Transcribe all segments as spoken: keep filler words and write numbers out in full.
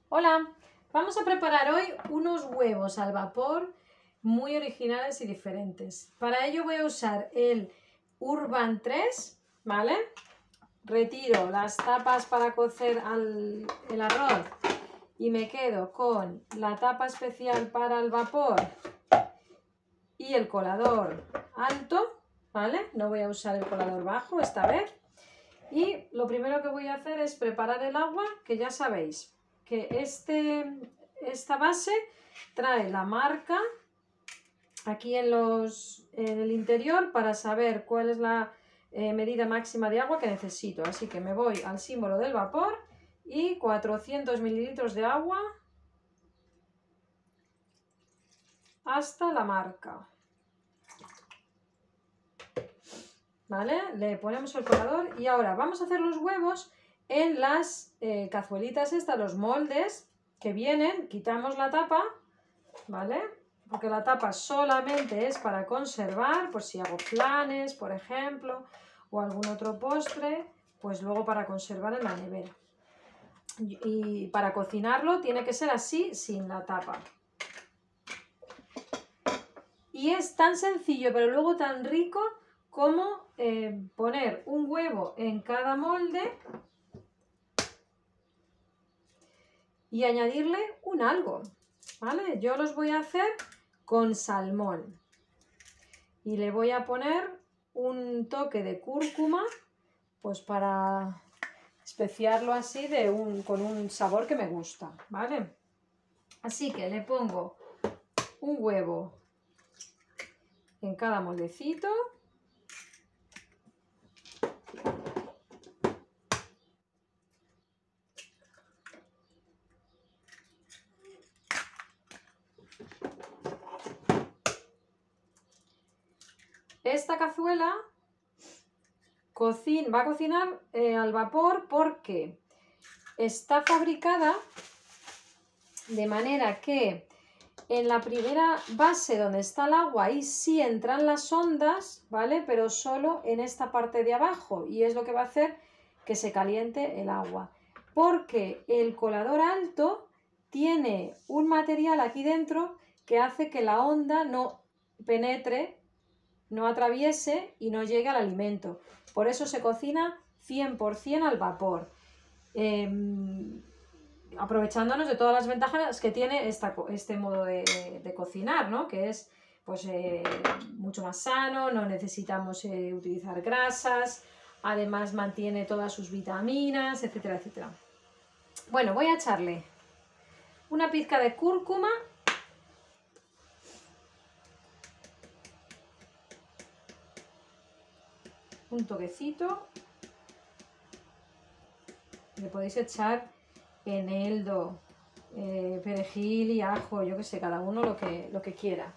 Hola, vamos a preparar hoy unos huevos al vapor muy originales y diferentes. Para ello voy a usar el Urban tres, ¿vale? Retiro las tapas para cocer al, el arroz y me quedo con la tapa especial para el vapor y el colador alto, ¿vale? No voy a usar el colador bajo esta vez. Y lo primero que voy a hacer es preparar el agua, que ya sabéis que este, esta base trae la marca aquí en, los, en el interior para saber cuál es la eh, medida máxima de agua que necesito. Así que me voy al símbolo del vapor y cuatrocientos mililitros de agua hasta la marca. ¿Vale? Le ponemos el colador y ahora vamos a hacer los huevos en las eh, cazuelitas estas, los moldes que vienen. Quitamos la tapa, ¿vale? Porque la tapa solamente es para conservar, pues si hago flanes, por ejemplo, o algún otro postre, pues luego para conservar en la nevera. Y, y para cocinarlo tiene que ser así, sin la tapa. Y es tan sencillo, pero luego tan rico, como eh, poner un huevo en cada molde y añadirle un algo, ¿vale? Yo los voy a hacer con salmón y le voy a poner un toque de cúrcuma, pues para especiarlo así de un, con un sabor que me gusta, ¿vale? Así que le pongo un huevo en cada moldecito. Esta cazuela va a cocinar eh, al vapor porque está fabricada de manera que en la primera base donde está el agua, ahí sí entran las ondas, ¿vale? Pero solo en esta parte de abajo, y es lo que va a hacer que se caliente el agua. Porque el colador alto tiene un material aquí dentro que hace que la onda no penetre, no atraviese y no llegue al alimento. Por eso se cocina cien por cien al vapor. Eh, aprovechándonos de todas las ventajas que tiene esta, este modo de, de, de cocinar, ¿no? Que es pues eh, mucho más sano, no necesitamos eh, utilizar grasas, además mantiene todas sus vitaminas, etcétera, etcétera. Bueno, voy a echarle una pizca de cúrcuma, un toquecito, le podéis echar eneldo, eh, perejil y ajo, yo que sé, cada uno lo que, lo que quiera.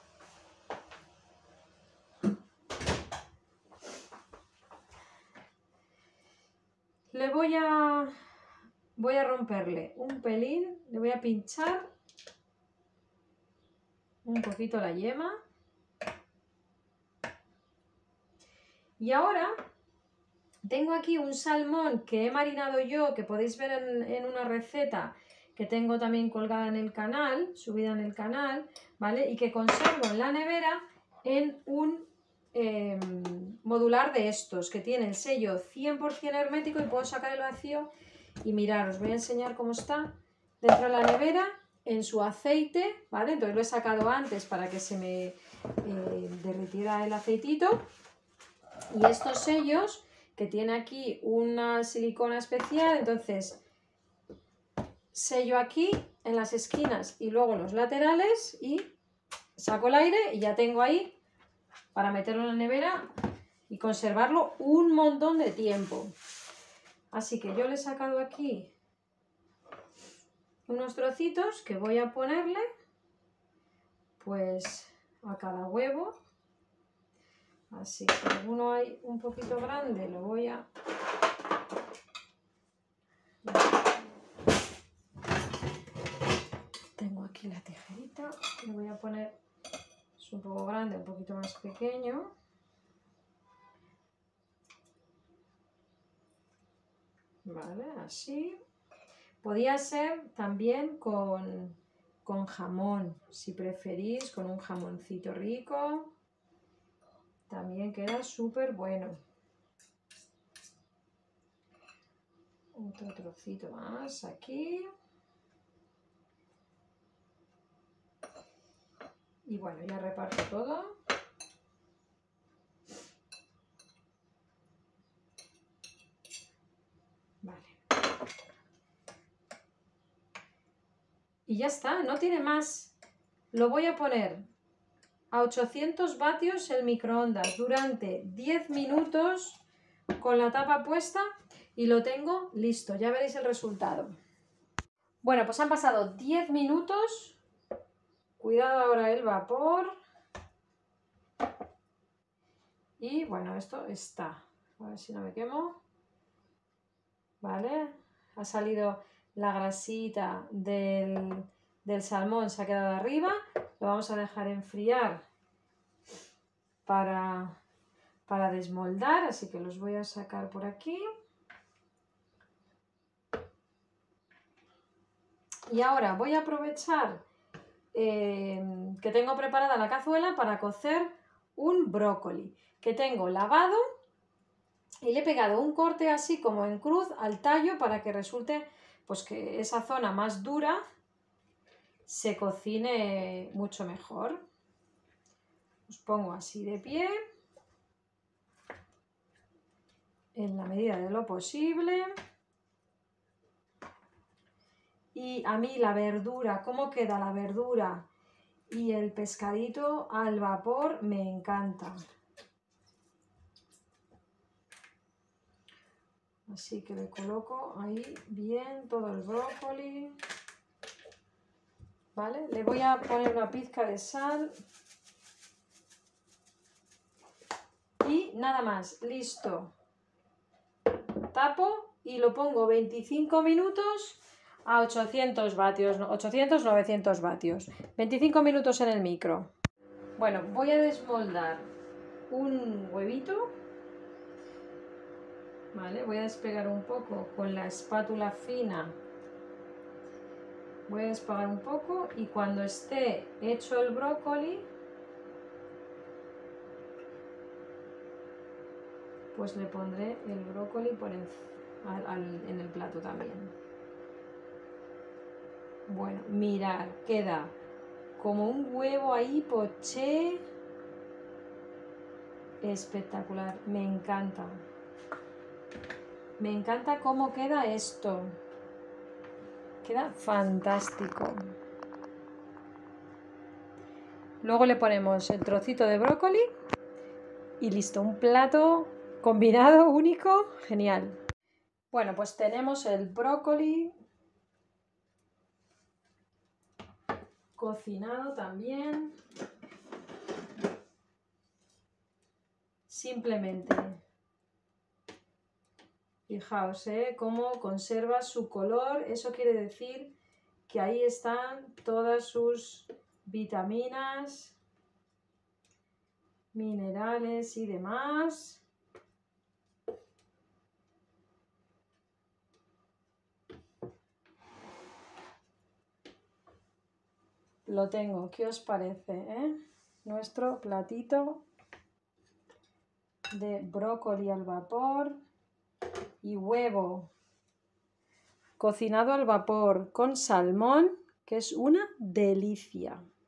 Le voy a, voy a romperle un pelín, le voy a pinchar un poquito la yema. Y ahora tengo aquí un salmón que he marinado yo, que podéis ver en, en una receta que tengo también colgada en el canal, subida en el canal, ¿vale? Y que conservo en la nevera en un eh, modular de estos, que tiene el sello cien por cien hermético y puedo sacar el vacío y mirar, os voy a enseñar cómo está dentro de la nevera en su aceite, ¿vale? Entonces lo he sacado antes para que se me eh, derritiera el aceitito. Y estos sellos, que tiene aquí una silicona especial, entonces sello aquí en las esquinas y luego en los laterales y saco el aire y ya tengo ahí para meterlo en la nevera y conservarlo un montón de tiempo. Así que yo le he sacado aquí unos trocitos que voy a ponerle pues a cada huevo. Así que si alguno hay un poquito grande lo voy a... Tengo aquí la tijerita, le voy a poner, es un poco grande, un poquito más pequeño. Vale, así. Podía ser también con, con jamón, si preferís, con un jamoncito rico. También queda súper bueno. Otro trocito más aquí. Y bueno, ya reparto todo. Vale. Y ya está, no tiene más. Lo voy a poner a ochocientos vatios el microondas durante diez minutos con la tapa puesta y lo tengo listo. Ya veréis el resultado. Bueno, pues han pasado diez minutos. Cuidado ahora el vapor. Y bueno, esto está. A ver si no me quemo. Vale. Ha salido la grasita del, del salmón, se ha quedado arriba. Lo vamos a dejar enfriar para, para desmoldar. Así que los voy a sacar por aquí. Y ahora voy a aprovechar eh, que tengo preparada la cazuela para cocer un brócoli que tengo lavado y le he pegado un corte así como en cruz al tallo para que resulte pues que esa zona más dura se cocine mucho mejor. Os pongo así de pie en la medida de lo posible. Y a mí la verdura, cómo queda la verdura y el pescadito al vapor me encanta. Así que le coloco ahí bien todo el brócoli. ¿Vale? Le voy a poner una pizca de sal. Y nada más, listo. Tapo y lo pongo veinticinco minutos a ochocientos vatios, ochocientos novecientos vatios. veinticinco minutos en el micro. Bueno, voy a desmoldar un huevito. Vale, voy a despegar un poco con la espátula fina. Voy a despegar un poco y cuando esté hecho el brócoli, pues le pondré el brócoli por el, al, al, en el plato también. Bueno, mirad, queda como un huevo ahí poché. Espectacular, me encanta. Me encanta cómo queda esto. Queda fantástico. Luego le ponemos el trocito de brócoli y listo, un plato combinado único, genial. Bueno, pues tenemos el brócoli cocinado también. Simplemente, fijaos, ¿eh? Cómo conserva su color. Eso quiere decir que ahí están todas sus vitaminas, minerales y demás. Lo tengo, ¿qué os parece? Eh? Nuestro platito de brócoli al vapor y huevo cocinado al vapor con salmón, que es una delicia.